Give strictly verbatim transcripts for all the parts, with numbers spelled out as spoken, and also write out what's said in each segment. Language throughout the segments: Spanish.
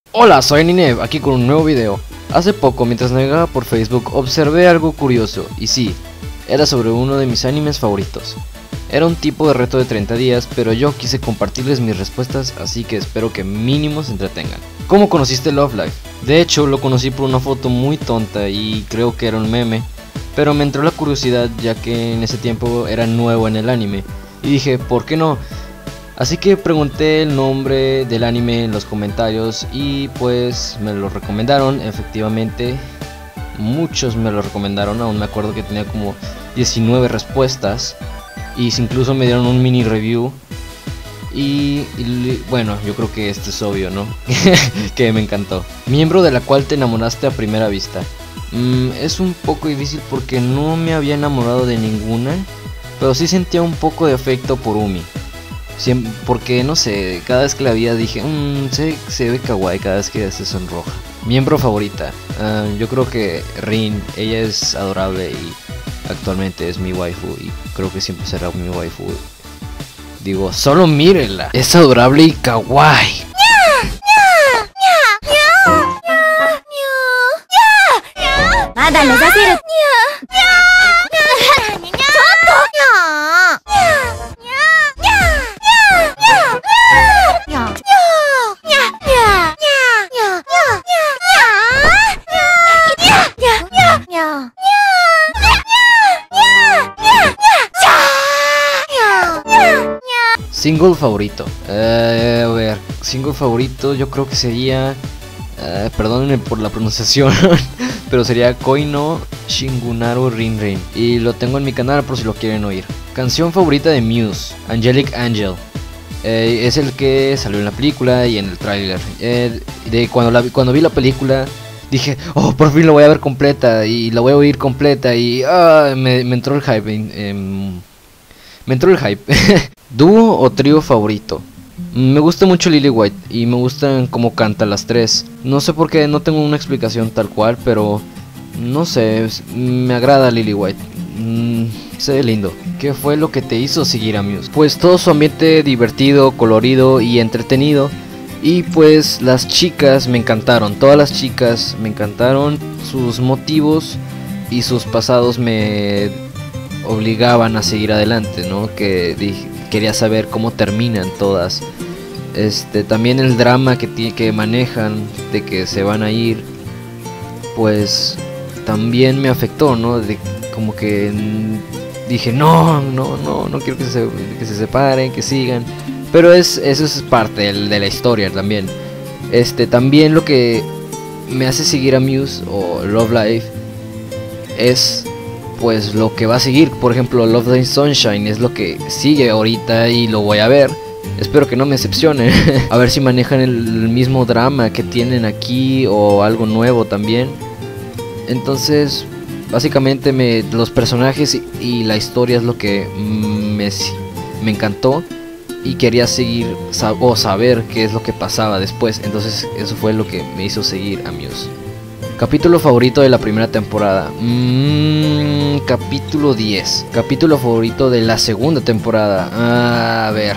Hola, soy Ninev, aquí con un nuevo video. Hace poco, mientras navegaba por Facebook, observé algo curioso, y sí, era sobre uno de mis animes favoritos. Era un tipo de reto de treinta días, pero yo quise compartirles mis respuestas, así que espero que mínimo se entretengan. ¿Cómo conociste Love Live? De hecho, lo conocí por una foto muy tonta y creo que era un meme, pero me entró la curiosidad ya que en ese tiempo era nuevo en el anime, y dije, ¿por qué no? Así que pregunté el nombre del anime en los comentarios y pues me lo recomendaron. Efectivamente, muchos me lo recomendaron. Aún me acuerdo que tenía como diecinueve respuestas y incluso me dieron un mini review. Y, y bueno, yo creo que esto es obvio, ¿no? Que me encantó. Miembro de la cual te enamoraste a primera vista. mm, Es un poco difícil porque no me había enamorado de ninguna, pero sí sentía un poco de afecto por Umi. Siempre, porque no sé, cada vez que la veía dije, mmm, se, se ve kawaii cada vez que se sonroja. Miembro favorita, uh, yo creo que Rin, ella es adorable y actualmente es mi waifu y creo que siempre será mi waifu. Digo, solo mírenla, es adorable y kawaii. Single favorito, eh, a ver, single favorito yo creo que sería, eh, perdónenme por la pronunciación, pero sería Koi no Shingunaru Rin Rin, y lo tengo en mi canal por si lo quieren oír. Canción favorita de Muse, Angelic Angel, eh, es el que salió en la película y en el tráiler. Eh, de cuando, la, cuando vi la película dije, oh, por fin lo voy a ver completa y la voy a oír completa y ah, me, me entró el hype, eh, me entró el hype. ¿Dúo o trío favorito? Me gusta mucho Lily White y me gustan cómo canta las tres. No sé por qué, no tengo una explicación tal cual, pero no sé, me agrada Lily White. Mm, se ve lindo. ¿Qué fue lo que te hizo seguir a Muse? Pues todo su ambiente divertido, colorido y entretenido. Y pues las chicas me encantaron, todas las chicas me encantaron. Sus motivos y sus pasados me obligaban a seguir adelante, ¿no? Que dije, quería saber cómo terminan todas. Este, también el drama que, que manejan de que se van a ir, pues también me afectó, ¿no? De, como que dije, no, no, no, no quiero que se, que se separen, que sigan. Pero es, eso es parte de, de la historia también. Este, también lo que me hace seguir a Muse o Love Live es pues lo que va a seguir. Por ejemplo, Love Live Sunshine es lo que sigue ahorita y lo voy a ver. Espero que no me decepcione. A ver si manejan el mismo drama que tienen aquí o algo nuevo también. Entonces, básicamente me, los personajes y, y la historia es lo que me, me encantó y quería seguir sab o saber qué es lo que pasaba después. Entonces eso fue lo que me hizo seguir a Muse. Capítulo favorito de la primera temporada. Mmm, capítulo diez. Capítulo favorito de la segunda temporada. Ah, a ver.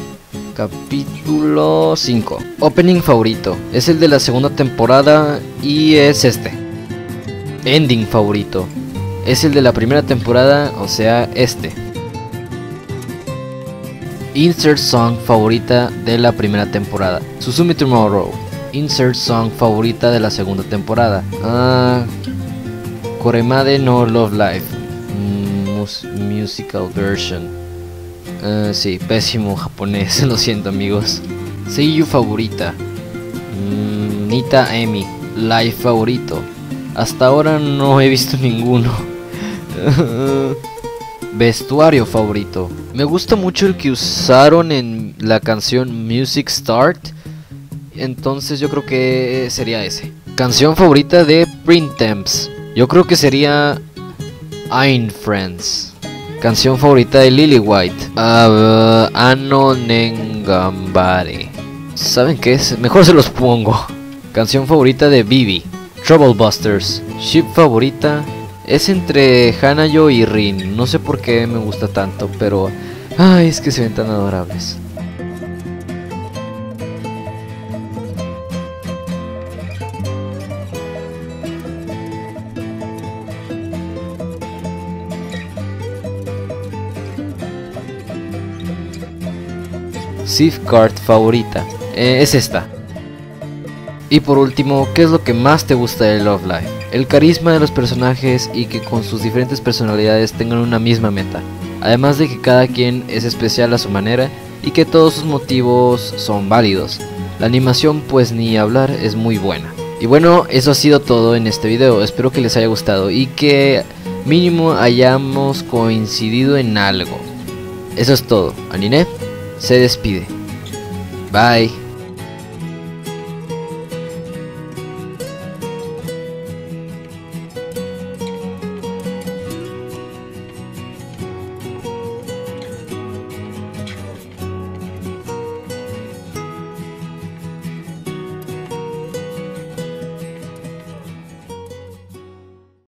Capítulo cinco. Opening favorito. Es el de la segunda temporada y es este. Ending favorito. Es el de la primera temporada, o sea, este. Insert song favorita de la primera temporada. Susumi Tomorrow. Insert song favorita de la segunda temporada. Ah, Koremade no Love Live. Mm, mus musical version. Uh, sí, pésimo japonés, lo siento amigos. Seiyu favorita. Mm, Nita Emi. Live favorito. Hasta ahora no he visto ninguno. Vestuario favorito. Me gusta mucho el que usaron en la canción Music Start. Entonces yo creo que sería ese. Canción favorita de Printemps. Yo creo que sería Ain Friends. Canción favorita de Lily White. Uh, Ano Nengambare. ¿Saben qué es? Mejor se los pongo. Canción favorita de Vivi. Trouble Busters. Ship favorita es entre Hanayo y Rin. No sé por qué me gusta tanto, pero ay, es que se ven tan adorables. Safeguard favorita? Eh, es esta. Y por último, ¿qué es lo que más te gusta de Love Live? El carisma de los personajes y que con sus diferentes personalidades tengan una misma meta. Además de que cada quien es especial a su manera y que todos sus motivos son válidos. La animación, pues ni hablar, es muy buena. Y bueno, eso ha sido todo en este video. Espero que les haya gustado y que mínimo hayamos coincidido en algo. Eso es todo. Anine se despide. Bye.